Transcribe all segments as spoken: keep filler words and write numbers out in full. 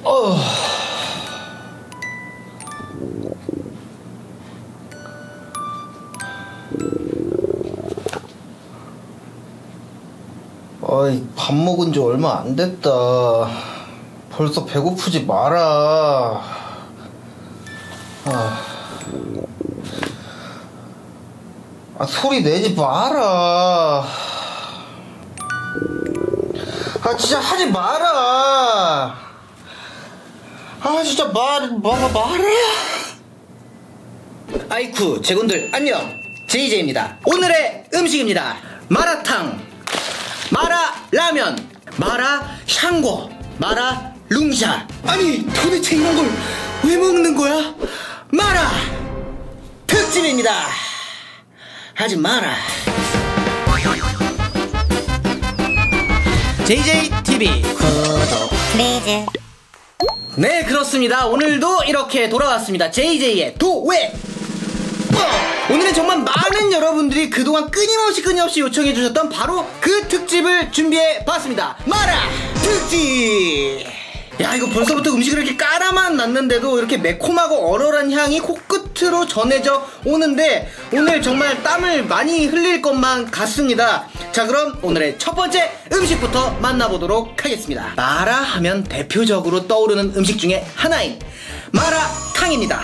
어. 어이, 밥 먹은 지 얼마 안 됐다. 벌써 배고프지 마라. 아, 아 소리 내지 마라. 아 진짜 하지 마라. 아 진짜 말, 말, 말아. 아이쿠 제군들 안녕, 제이제이입니다. 오늘의 음식입니다. 마라탕, 마라 라면, 마라 샹궈, 마라 룽샤. 아니 도대체 이런 걸 왜 먹는 거야? 마라 특집입니다. 하지 마라. 제이제이티비 구독 플리즈. 네 그렇습니다. 오늘도 이렇게 돌아왔습니다. 제이제이의 도회. 어, 오늘은 정말 많은 여러분들이 그동안 끊임없이 끊임없이 요청해주셨던 바로 그 특집을 준비해봤습니다. 마라 특집. 야 이거 벌써부터 음식을 이렇게 깔아만 놨는데도 이렇게 매콤하고 얼얼한 향이 코끝으로 전해져 오는데 오늘 정말 땀을 많이 흘릴 것만 같습니다. 자 그럼 오늘의 첫 번째 음식부터 만나보도록 하겠습니다. 마라 하면 대표적으로 떠오르는 음식 중에 하나인 마라탕입니다.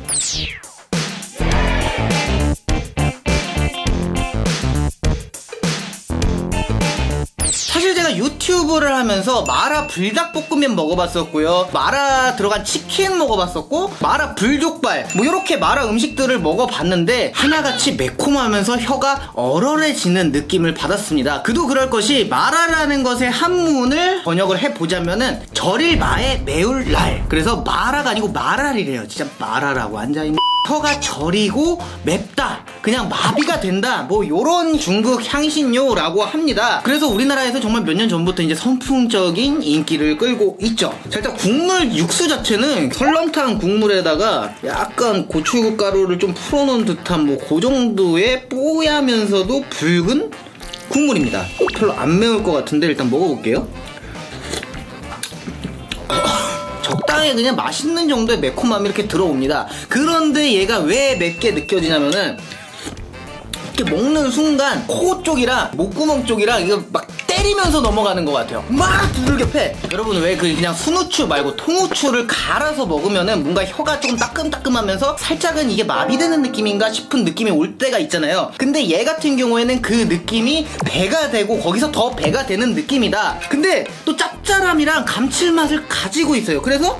사실 제가 유튜브를 하면서 마라 불닭볶음면 먹어봤었고요, 마라 들어간 치킨 먹어봤었고, 마라 불족발 뭐 이렇게 마라 음식들을 먹어봤는데 하나같이 매콤하면서 혀가 얼얼해지는 느낌을 받았습니다. 그도 그럴 것이 마라라는 것의 한문을 번역을 해보자면은 절일 마에 매울 날. 그래서 마라가 아니고 마랄이래요. 진짜 마라라고 앉아있는, 혀가 저리고 맵다, 그냥 마비가 된다, 뭐 요런 중국 향신료라고 합니다. 그래서 우리나라에서 정말 몇 년 전부터 이제 선풍적인 인기를 끌고 있죠. 자 일단 국물 육수 자체는 설렁탕 국물에다가 약간 고추 가루를 좀 풀어놓은 듯한 뭐 그 정도의 뽀얗면서도 붉은 국물입니다. 별로 안 매울 것 같은데 일단 먹어볼게요. 적당히 그냥 맛있는 정도의 매콤함이 이렇게 들어옵니다. 그런데 얘가 왜 맵게 느껴지냐면은 이렇게 먹는 순간 코 쪽이랑 목구멍 쪽이랑 이거 막 때리면서 넘어가는 것 같아요. 막 두들겨 패. 여러분 왜 그 그냥 순후추 말고 통후추를 갈아서 먹으면은 뭔가 혀가 조금 따끔따끔하면서 살짝은 이게 마비되는 느낌인가 싶은 느낌이 올 때가 있잖아요. 근데 얘 같은 경우에는 그 느낌이 배가 되고 거기서 더 배가 되는 느낌이다. 근데 또 짭짤함이랑 감칠맛을 가지고 있어요. 그래서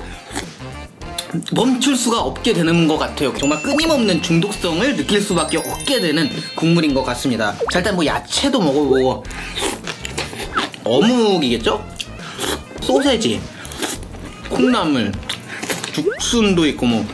멈출 수가 없게 되는 것 같아요. 정말 끊임없는 중독성을 느낄 수밖에 없게 되는 국물인 것 같습니다. 자 일단 뭐 야채도 먹어보고, 어묵이겠죠? 소세지, 콩나물, 죽순도 있고 뭐.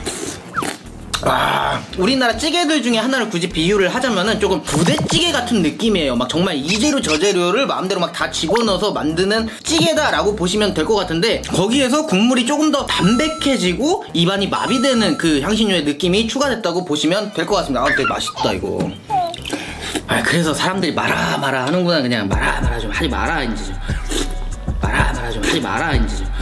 아, 우리나라 찌개들 중에 하나를 굳이 비유를 하자면은 조금 부대찌개 같은 느낌이에요. 막 정말 이 재료 저 재료를 마음대로 막 다 집어넣어서 만드는 찌개다라고 보시면 될 것 같은데, 거기에서 국물이 조금 더 담백해지고 입안이 마비되는 그 향신료의 느낌이 추가됐다고 보시면 될 것 같습니다. 아 되게 맛있다 이거. 아 그래서 사람들이 마라 마라 하는구나. 그냥 마라 마라 좀 하지 마라 이제 좀. 마라 마라 좀 하지 마라 이제 좀.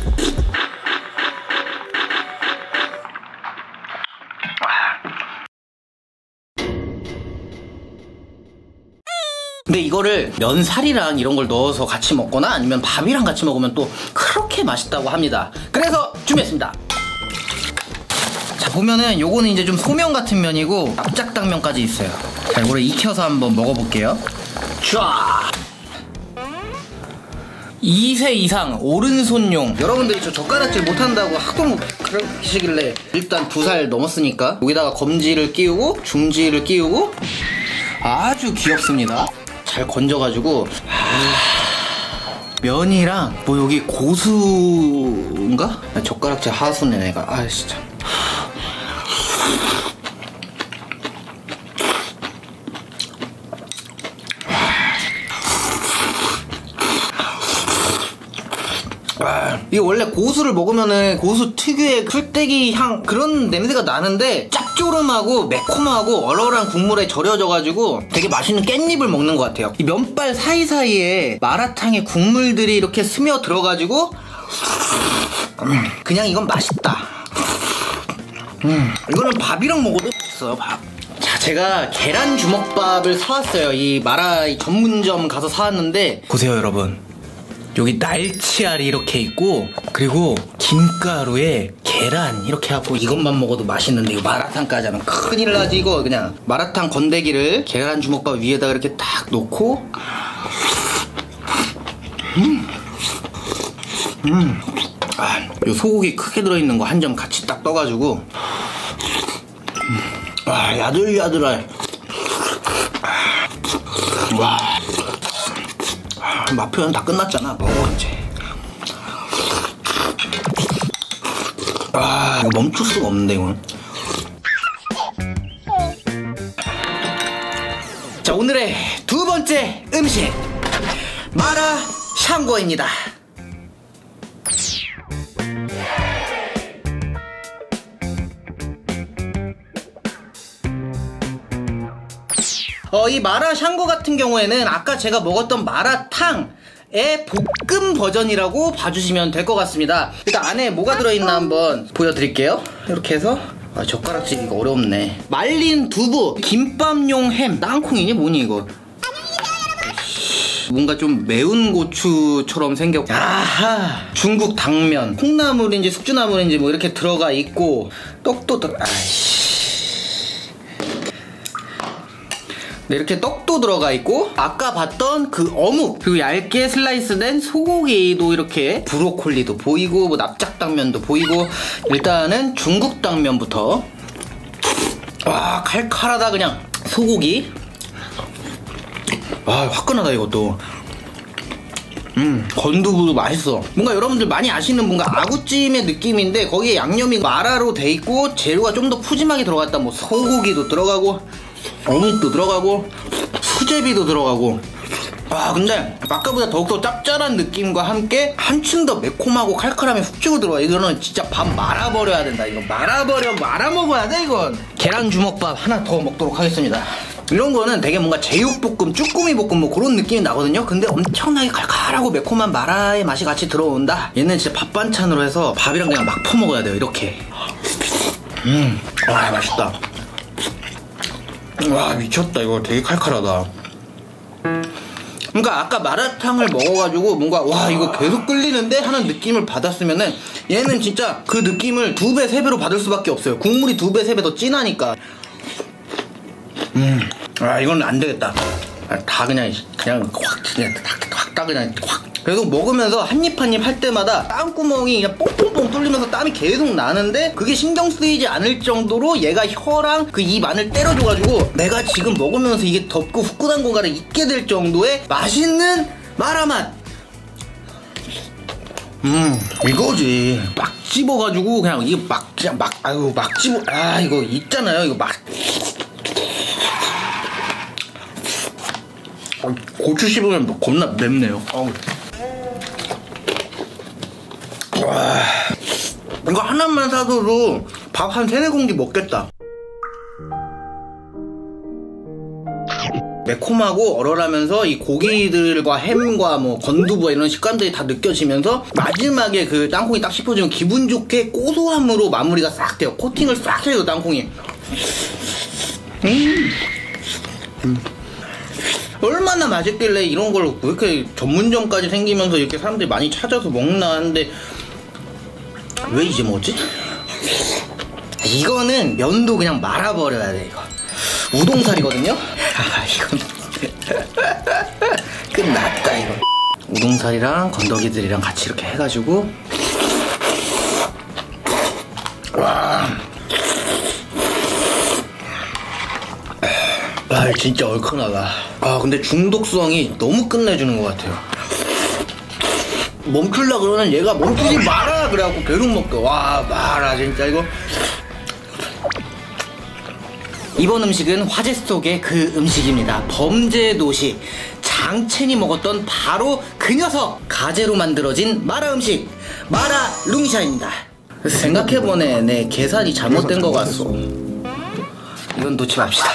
근데 이거를 면사리랑 이런 걸 넣어서 같이 먹거나 아니면 밥이랑 같이 먹으면 또 그렇게 맛있다고 합니다. 그래서 준비했습니다. 자 보면은 요거는 이제 좀 소면 같은 면이고 납작당면까지 있어요. 자 이거를 익혀서 한번 먹어볼게요. 쫙! 이 세 이상 오른손용. 여러분들이 저 젓가락질 못한다고 하도 그러시길래 일단 두 살 넘었으니까 여기다가 검지를 끼우고 중지를 끼우고 아주 귀엽습니다. 잘 건져가지고. 아... 면이랑 뭐 여기 고수인가? 젓가락질 하수네 내가. 아 진짜. 아, 이게 원래 고수를 먹으면은 고수 특유의 풀떼기 향 그런 냄새가 나는데 짭조름하고 매콤하고 얼얼한 국물에 절여져가지고 되게 맛있는 깻잎을 먹는 것 같아요. 이 면발 사이사이에 마라탕의 국물들이 이렇게 스며 들어가지고 음, 그냥 이건 맛있다. 음, 이거는 밥이랑 먹어도 맛있어요. 밥. 자, 제가 계란 주먹밥을 사왔어요. 이 마라 전문점 가서 사왔는데 보세요 여러분, 여기 날치알이 이렇게 있고, 그리고 김가루에 계란 이렇게 하고, 이것만 먹어도 맛있는데 이거 마라탕까지 하면 큰일 나지. 이거 그냥 마라탕 건더기를 계란 주먹밥 위에다가 이렇게 딱 놓고, 음, 음, 아, 요 소고기 크게 들어있는 거 한 점 같이 딱 떠가지고, 음, 와, 야들야들해. 와, 맛 표현 다 끝났잖아. 먹어 이제. 아, 이거 멈출 수가 없는데 이건. 자, 오늘의 두 번째 음식, 마라 샹궈입니다. 어, 이 마라 샹궈 같은 경우에는 아까 제가 먹었던 마라탕의 볶음 버전이라고 봐주시면 될 것 같습니다. 일단 안에 뭐가 들어있나 한번 보여드릴게요. 이렇게 해서, 아, 젓가락질이가 어렵네. 말린 두부, 김밥용 햄, 땅콩이니 뭐니 이거. 뭔가 좀 매운 고추처럼 생겼고, 아하, 중국 당면, 콩나물인지 숙주나물인지 뭐 이렇게 들어가 있고, 떡도 들어, 아이씨. 네, 이렇게 떡도 들어가 있고, 아까 봤던 그 어묵, 그리고 얇게 슬라이스된 소고기도 이렇게, 브로콜리도 보이고, 뭐 납작당면도 보이고. 일단은 중국 당면부터. 와, 칼칼하다 그냥. 소고기. 와, 화끈하다 이것도. 음, 건두부도 맛있어. 뭔가 여러분들 많이 아시는 뭔가 아구찜의 느낌인데, 거기에 양념이 마라로 돼 있고 재료가 좀 더 푸짐하게 들어갔다. 뭐 소고기도 들어가고, 어묵도 들어가고, 수제비도 들어가고. 아, 근데 아까보다 더욱더 짭짤한 느낌과 함께 한층 더 매콤하고 칼칼함이 훅 치고 들어와. 이거는 진짜 밥 말아버려야 된다. 이거 말아버려, 말아먹어야 돼 이건. 계란 주먹밥 하나 더 먹도록 하겠습니다. 이런 거는 되게 뭔가 제육볶음, 쭈꾸미 볶음 뭐 그런 느낌이 나거든요. 근데 엄청나게 칼칼하고 매콤한 마라의 맛이 같이 들어온다. 얘는 진짜 밥 반찬으로 해서 밥이랑 그냥 막 퍼먹어야 돼요. 이렇게. 음, 와, 맛있다. 와, 미쳤다. 이거 되게 칼칼하다. 그러니까 아까 마라탕을 먹어가지고 뭔가 와, 이거 계속 끌리는데 하는 느낌을 받았으면은, 얘는 진짜 그 느낌을 두 배, 세 배로 받을 수밖에 없어요. 국물이 두 배, 세 배 더 진하니까. 음, 아, 이건 안 되겠다. 아, 다 그냥 그냥 확 그냥 확다 그냥 확. 계속 먹으면서 한 입 한 입 할 때마다 땀구멍이 그냥 뽕뽕뽕 뚫리면서 땀이 계속 나는데, 그게 신경 쓰이지 않을 정도로 얘가 혀랑 그 입 안을 때려줘가지고 내가 지금 먹으면서 이게 덥고 후끈한 공간을 잊게 될 정도의 맛있는 마라맛. 음, 이거지. 막 집어가지고 그냥 이게 막 그냥 막 아유 막 집어. 아, 이거 있잖아요. 이거 막. 고추 씹으면 겁나 맵네요. 어우. 와, 이거 하나만 사줘도 밥 한 세네 공기 먹겠다. 매콤하고 얼얼하면서 이 고기들과 햄과 뭐 건두부와 이런 식감들이 다 느껴지면서 마지막에 그 땅콩이 딱 씹어주면 기분 좋게 고소함으로 마무리가 싹 돼요. 코팅을 싹 해요, 땅콩이. 음. 음. 얼마나 맛있길래 이런 걸 왜 이렇게 전문점까지 생기면서 이렇게 사람들이 많이 찾아서 먹나 하는데, 왜 이제 먹었지? 이거는 면도 그냥 말아버려야 돼. 이거 우동살이거든요? 아, 이건 끝났다 이거. 우동살이랑 건더기들이랑 같이 이렇게 해가지고, 와, 아, 진짜 얼큰하다. 아, 근데 중독성이 너무 끝내주는 것 같아요. 멈출라 그러면 얘가 멈추지 마라 그래갖고 계속 먹게. 와, 마라 진짜 이거. 이번 음식은 화제 속의 그 음식입니다. 범죄도시 장첸이 먹었던 바로 그 녀석, 가재로 만들어진 마라 음식, 마라 룽샤입니다. 생각해보네, 내 계산이 잘못된 것 같소. 이건 놓지 맙시다.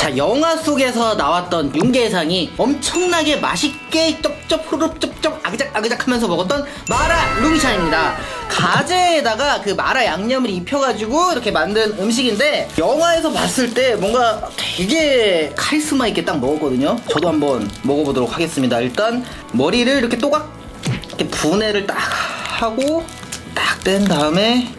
자, 영화 속에서 나왔던 윤계상이 엄청나게 맛있게 쩝쩝 후룹쩝쩝 아그작 아그작 하면서 먹었던 마라 룽샤입니다. 가재에다가 그 마라 양념을 입혀가지고 이렇게 만든 음식인데, 영화에서 봤을 때 뭔가 되게 카리스마 있게 딱 먹었거든요. 저도 한번 먹어보도록 하겠습니다. 일단 머리를 이렇게 또각 이렇게 분해를 딱 하고 딱 뗀 다음에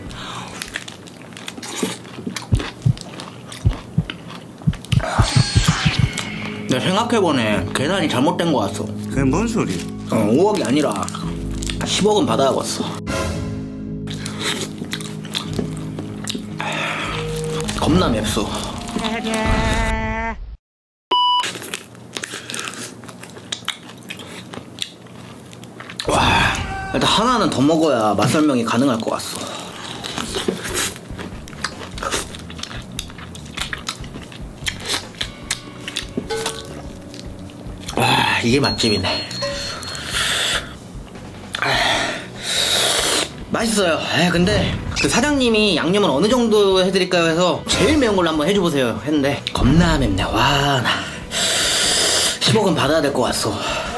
내가 생각해보네. 계산이 잘못된 거 같어. 그게 뭔 소리? 어, 오억이 아니라 십억은 받아야겠어. 겁나 맵소. 와, 일단 하나는 더 먹어야 맛 설명이 가능할 것 같소. 와, 이게 맛집이네. 아, 맛있어요. 에, 근데 그 사장님이 양념을 어느 정도 해드릴까요 해서 제일 매운 걸로 한번 해줘보세요 했는데 겁나 맵네. 와, 나 십억은 받아야 될 것 같소.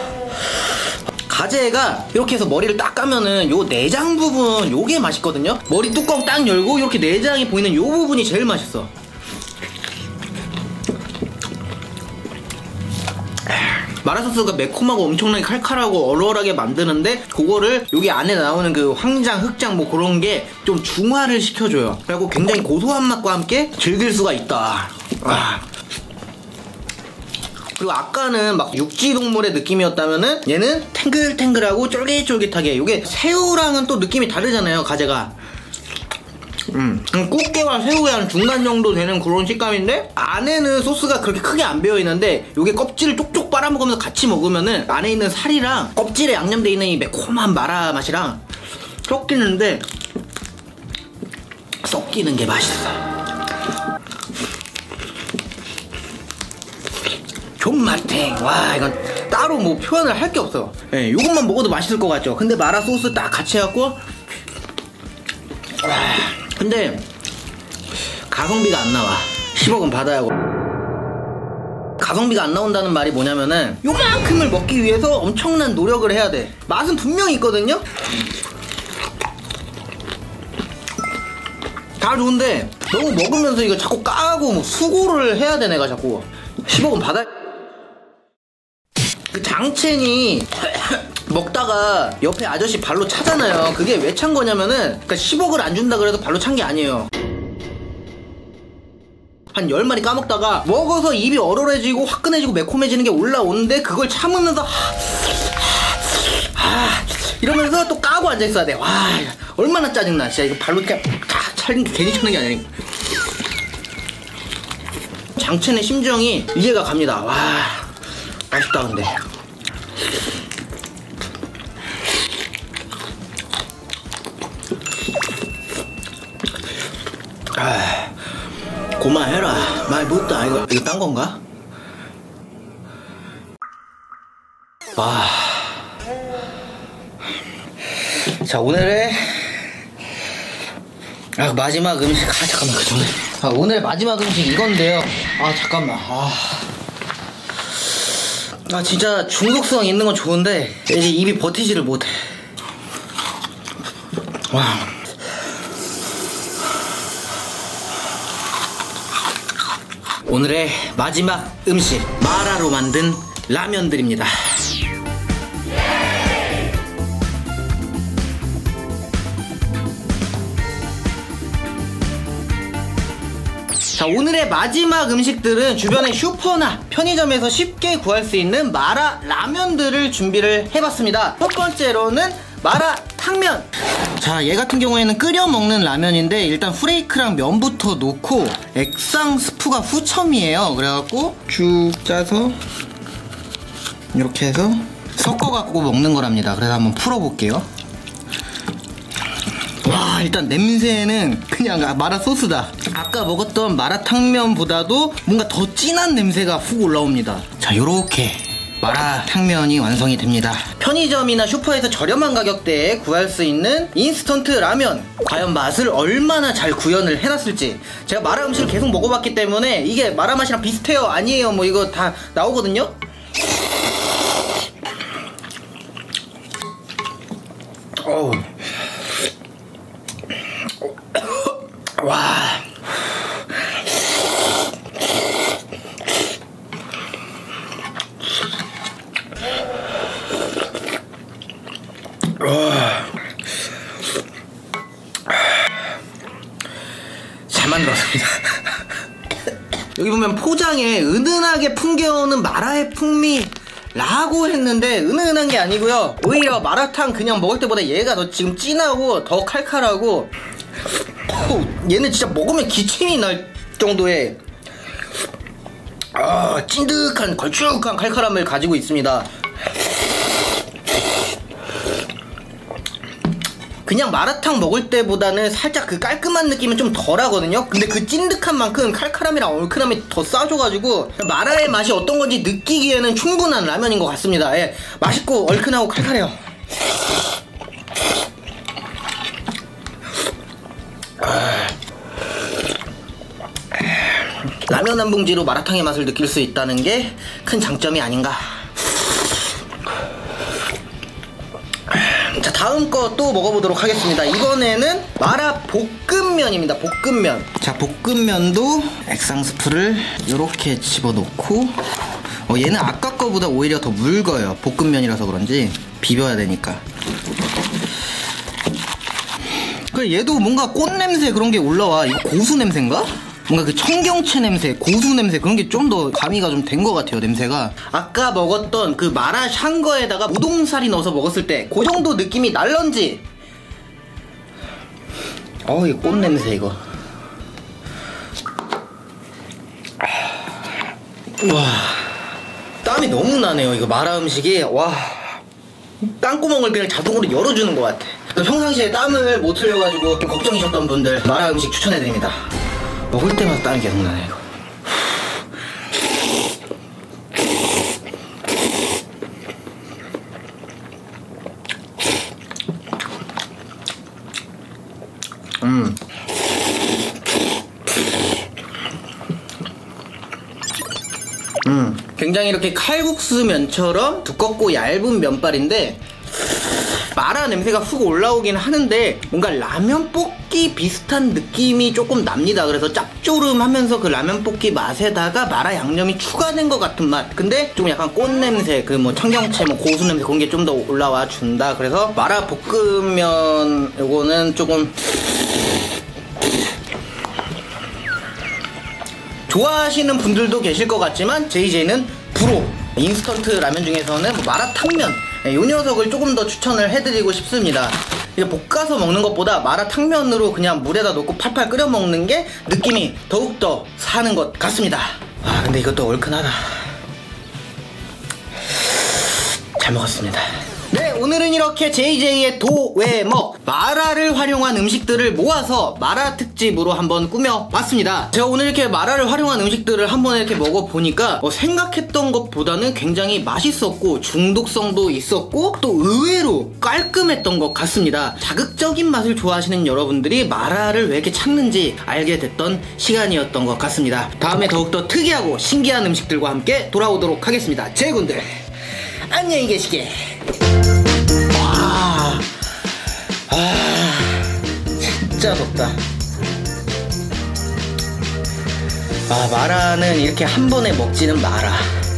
가재가 이렇게 해서 머리를 딱 까면은 요 내장 부분 요게 맛있거든요. 머리 뚜껑 딱 열고 이렇게 내장이 보이는 요 부분이 제일 맛있어. 마라소스가 매콤하고 엄청나게 칼칼하고 얼얼하게 만드는데, 그거를 여기 안에 나오는 그 황장, 흑장 뭐 그런 게 좀 중화를 시켜줘요. 그리고 굉장히 고소한 맛과 함께 즐길 수가 있다. 아. 그리고 아까는 막 육지동물의 느낌이었다면은 얘는 탱글탱글하고 쫄깃쫄깃하게. 이게 새우랑은 또 느낌이 다르잖아요, 가재가. 음, 꽃게와 새우의 한 중간 정도 되는 그런 식감인데, 안에는 소스가 그렇게 크게 안 배어있는데 요게 껍질을 쪽쪽 빨아먹으면서 같이 먹으면은 안에 있는 살이랑 껍질에 양념돼 있는 이 매콤한 마라 맛이랑 섞이는데, 섞이는 게 맛있어. 존맛탱. 와, 이건 따로 뭐 표현을 할 게 없어. 예, 요것만 먹어도 맛있을 것 같죠. 근데 마라 소스 딱 같이 해갖고, 와, 근데 가성비가 안 나와. 십억은 받아야 하고. 가성비가 안 나온다는 말이 뭐냐면은 요만큼을 먹기 위해서 엄청난 노력을 해야 돼. 맛은 분명히 있거든요. 다 좋은데 너무 먹으면서 이거 자꾸 까고 뭐 수고를 해야 돼. 내가 자꾸 십억은 받아. 그 장첸이 먹다가 옆에 아저씨 발로 차잖아요. 그게 왜 찬 거냐면은, 그러니까 십억을 안 준다 그래서 발로 찬 게 아니에요. 한 열 마리 까먹다가 먹어서 입이 얼얼해지고 화끈해지고 매콤해지는 게 올라오는데, 그걸 참으면서 하, 하, 이러면서 또 까고 앉아있어야 돼. 와, 얼마나 짜증나. 진짜 이거 발로 이렇게 차는 게 괜히 차는 게 아니니까. 장첸의 심정이 이해가 갑니다. 와, 맛있다. 근데 아, 고마해라. 많이 묻다. 이거 이거 딴 건가? 와. 자, 오늘의 아, 마지막 음식. 아, 잠깐만, 그 전에. 아, 오늘의 마지막 음식 이건데요. 아, 잠깐만. 아. 아, 진짜 중독성 있는 건 좋은데 이제 입이 버티지를 못해. 와. 오늘의 마지막 음식, 마라로 만든 라면들입니다. 자, 오늘의 마지막 음식들은 주변의 슈퍼나 편의점에서 쉽게 구할 수 있는 마라 라면들을 준비를 해봤습니다. 첫 번째로는 마라 탕면. 자, 얘 같은 경우에는 끓여 먹는 라면인데, 일단 후레이크랑 면부터 놓고 액상 스프가 후첨이에요. 그래갖고 쭉 짜서 이렇게 해서 섞어갖고 먹는 거랍니다. 그래서 한번 풀어볼게요. 와, 일단 냄새는 그냥 마라 소스다. 아까 먹었던 마라탕면보다도 뭔가 더 진한 냄새가 훅 올라옵니다. 자, 요렇게 마라탕면이 완성이 됩니다. 편의점이나 슈퍼에서 저렴한 가격대에 구할 수 있는 인스턴트 라면, 과연 맛을 얼마나 잘 구현을 해놨을지. 제가 마라 음식을 계속 먹어봤기 때문에 이게 마라 맛이랑 비슷해요 아니에요 뭐 이거 다 나오거든요. 어우. 와. 잘 만들었습니다. 여기 보면 포장에 은은하게 풍겨오는 마라의 풍미 라고 했는데 은은한 게 아니고요, 오히려 마라탕 그냥 먹을 때보다 얘가 더 지금 진하고 더 칼칼하고, 얘는 진짜 먹으면 기침이 날 정도의 아, 찐득한 걸쭉한 칼칼함을 가지고 있습니다. 그냥 마라탕 먹을 때보다는 살짝 그 깔끔한 느낌은 좀 덜하거든요. 근데 그 찐득한 만큼 칼칼함이랑 얼큰함이 더 싸줘가지고 마라의 맛이 어떤 건지 느끼기에는 충분한 라면인 것 같습니다. 예, 맛있고 얼큰하고 칼칼해요. 라면 한 봉지로 마라탕의 맛을 느낄 수 있다는 게 큰 장점이 아닌가. 자, 다음 거 또 먹어보도록 하겠습니다. 이번에는 마라 볶음면입니다. 볶음면. 자, 볶음면도 액상 스프를 이렇게 집어넣고, 어, 얘는 아까 거보다 오히려 더 묽어요. 볶음면이라서 그런지 비벼야 되니까. 그래, 얘도 뭔가 꽃 냄새 그런 게 올라와. 이거 고수 냄새인가? 뭔가 그 청경채 냄새, 고수 냄새 그런 게 좀 더 가미가 좀 된 것 같아요, 냄새가. 아까 먹었던 그 마라 샹거에다가 우동살이 넣어서 먹었을 때 그 정도 느낌이 날런지. 어, 이 꽃 냄새 이거. 와, 땀이 너무 나네요. 이거 마라 음식이. 와, 땀구멍을 그냥 자동으로 열어주는 것 같아. 평상시에 땀을 못 흘려가지고 좀 걱정이셨던 분들 마라 음식 추천해드립니다. 먹을 때마다 땀이 계속 나네 이거. 음. 음. 굉장히 이렇게 칼국수 면처럼 두껍고 얇은 면발인데 마라 냄새가 훅 올라오긴 하는데 뭔가 라면 볶기 비슷한 느낌이 조금 납니다. 그래서 짭조름하면서 그 라면 볶기 맛에다가 마라 양념이 추가된 것 같은 맛. 근데 좀 약간 꽃 냄새, 그 뭐 청경채, 뭐 고수 냄새 그런 게 좀 더 올라와 준다. 그래서 마라 볶음면 요거는 조금 좋아하시는 분들도 계실 것 같지만 제이제이는 불호 인스턴트 라면 중에서는 뭐 마라탕면, 이 녀석을 조금 더 추천을 해드리고 싶습니다. 이게 볶아서 먹는 것보다 마라탕면으로 그냥 물에다 넣고 팔팔 끓여 먹는 게 느낌이 더욱더 사는 것 같습니다. 아, 근데 이것도 얼큰하다. 잘 먹었습니다. 네, 오늘은 이렇게 제이제이의 도외먹 마라를 활용한 음식들을 모아서 마라 특집으로 한번 꾸며봤습니다. 제가 오늘 이렇게 마라를 활용한 음식들을 한번 이렇게 먹어보니까 어, 생각했던 것보다는 굉장히 맛있었고 중독성도 있었고 또 의외로 깔끔했던 것 같습니다. 자극적인 맛을 좋아하시는 여러분들이 마라를 왜 이렇게 찾는지 알게 됐던 시간이었던 것 같습니다. 다음에 더욱더 특이하고 신기한 음식들과 함께 돌아오도록 하겠습니다. 제군들 안녕히 계시게. 와, 아, 진짜 덥다. 아, 마라는 이렇게 한 번에 먹지는 마라.